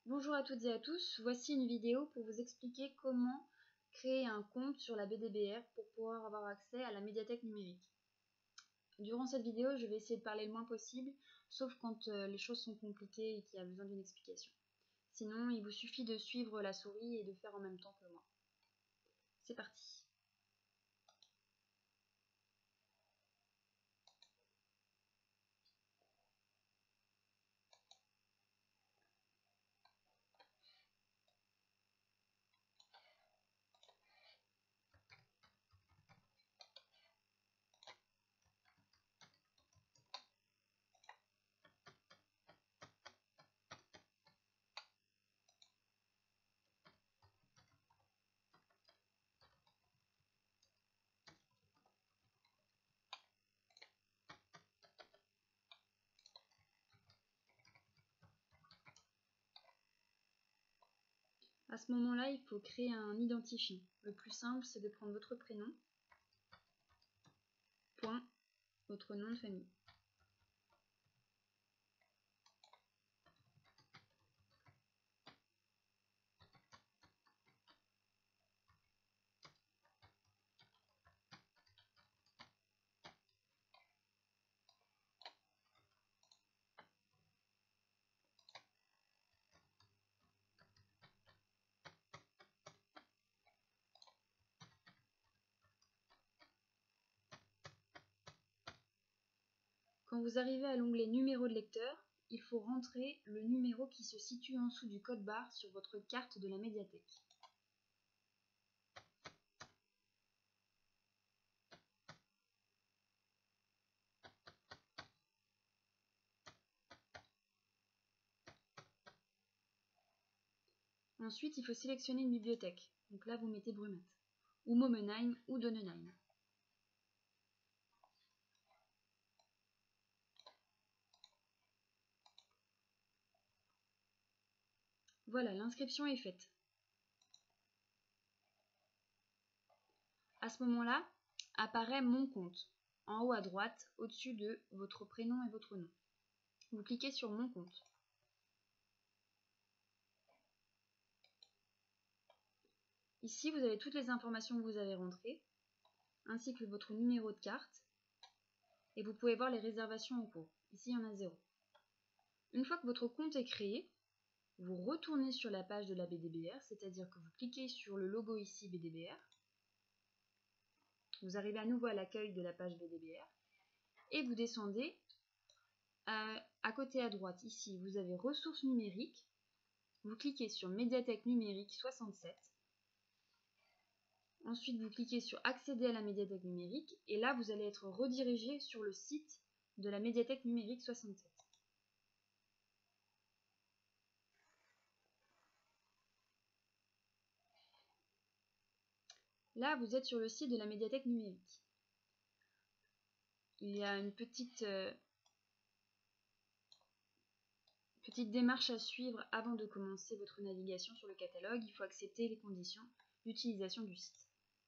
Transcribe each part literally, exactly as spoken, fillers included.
Bonjour à toutes et à tous, voici une vidéo pour vous expliquer comment créer un compte sur la B D B R pour pouvoir avoir accès à la médiathèque numérique. Durant cette vidéo, je vais essayer de parler le moins possible, sauf quand euh, les choses sont compliquées et qu'il y a besoin d'une explication. Sinon, il vous suffit de suivre la souris et de faire en même temps que moi. C'est parti. À ce moment-là, il faut créer un identifiant. Le plus simple, c'est de prendre votre prénom, point, votre nom de famille. Quand vous arrivez à l'onglet numéro de lecteur, il faut rentrer le numéro qui se situe en dessous du code barre sur votre carte de la médiathèque. Ensuite, il faut sélectionner une bibliothèque. Donc là, vous mettez Brumat, ou Momenheim, ou Donnenheim. Voilà, l'inscription est faite. À ce moment-là, apparaît Mon compte, en haut à droite, au-dessus de votre prénom et votre nom. Vous cliquez sur Mon compte. Ici, vous avez toutes les informations que vous avez rentrées, ainsi que votre numéro de carte, et vous pouvez voir les réservations en cours. Ici, il y en a zéro. Une fois que votre compte est créé, vous retournez sur la page de la B D B R, c'est-à-dire que vous cliquez sur le logo ici B D B R, vous arrivez à nouveau à l'accueil de la page B D B R, et vous descendez à, à côté à droite, ici, vous avez ressources numériques, vous cliquez sur médiathèque numérique soixante-sept, ensuite vous cliquez sur accéder à la médiathèque numérique, et là vous allez être redirigé sur le site de la médiathèque numérique soixante-sept. Là vous êtes sur le site de la médiathèque numérique. Il y a une petite, euh, petite démarche à suivre avant de commencer votre navigation sur le catalogue. Il faut accepter les conditions d'utilisation du site.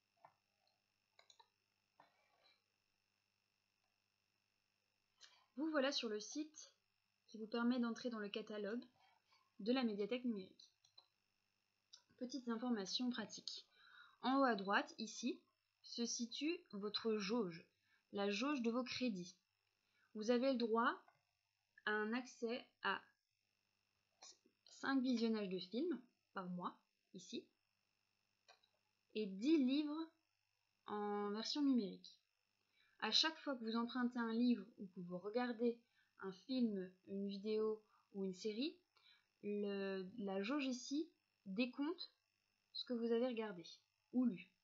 Vous voilà sur le site qui vous permet d'entrer dans le catalogue de la médiathèque numérique. Petites informations pratiques. En haut à droite, ici, se situe votre jauge, la jauge de vos crédits. Vous avez le droit à un accès à cinq visionnages de films par mois, ici, et dix livres en version numérique. À chaque fois que vous empruntez un livre ou que vous regardez un film, une vidéo ou une série, le, la jauge ici décompte ce que vous avez regardé ou lu.